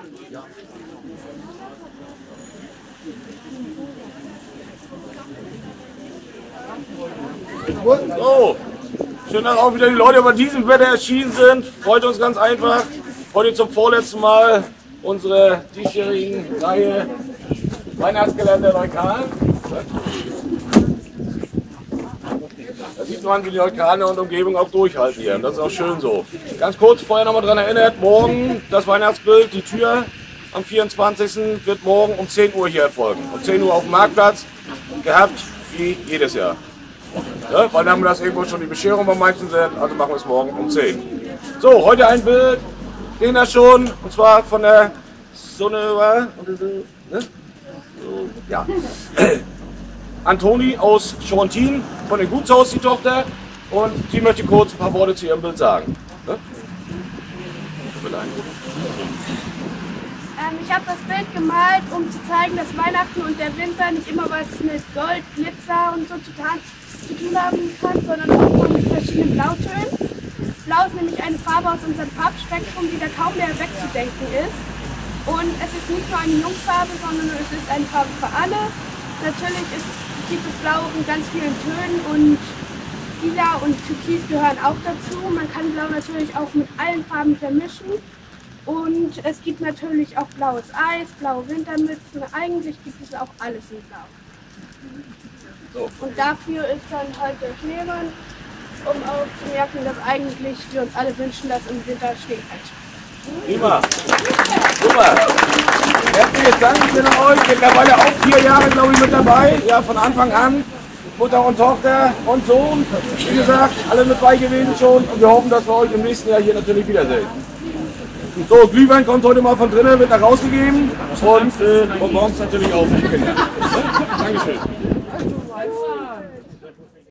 So, schön, dass auch wieder die Leute bei diesem Wetter erschienen sind. Freut uns ganz einfach. Heute zum vorletzten Mal unsere diesjährigen Reihe Weihnachtsgelände Neukalen. Da sieht man, wie die Neukalen und Umgebung auch durchhalten hier. Das ist auch schön so. Ganz kurz vorher noch mal daran erinnert, morgen das Weihnachtsbild, die Tür am 24. wird morgen um 10 Uhr hier erfolgen. Um 10 Uhr auf dem Marktplatz, gehabt wie jedes Jahr. Ja, weil dann haben wir das irgendwo schon die Bescherung bei manchen sind, also machen wir es morgen um 10. So, heute ein Bild, den da schon, und zwar von der Sonne, ne? So, ja. Antoni aus Schontin, von dem Gutshaus, die Tochter, und die möchte kurz ein paar Worte zu ihrem Bild sagen. Ne? Ich habe das Bild gemalt, um zu zeigen, dass Weihnachten und der Winter nicht immer was mit Gold, Glitzer und so zu tun haben kann, sondern auch mal mit verschiedenen Blautönen. Blau ist nämlich eine Farbe aus unserem Farbspektrum, die da kaum mehr wegzudenken ist. Und es ist nicht nur eine Jungfarbe, sondern es ist eine Farbe für alle. Natürlich gibt es Blau in ganz vielen Tönen und Lila und Türkis gehören auch dazu. Man kann Blau natürlich auch mit allen Farben vermischen. Und es gibt natürlich auch blaues Eis, blaue Wintermützen. Eigentlich gibt es auch alles in Blau. So. Und dafür ist dann heute Schneemann, um auch zu merken, dass eigentlich wir uns alle wünschen, dass im Winter Schnee fällt. Prima. Super. Herzlichen Dank an euch. Mittlerweile auch 4 Jahre, glaube ich, mit dabei. Ja, von Anfang an. Mutter und Tochter und Sohn. Wie gesagt, alle mit bei gewesen schon. Und wir hoffen, dass wir euch im nächsten Jahr hier natürlich wiedersehen. So, Glühwein kommt heute mal von drinnen, wird nach rausgegeben. Und morgens natürlich auch für die Kinder. Dankeschön.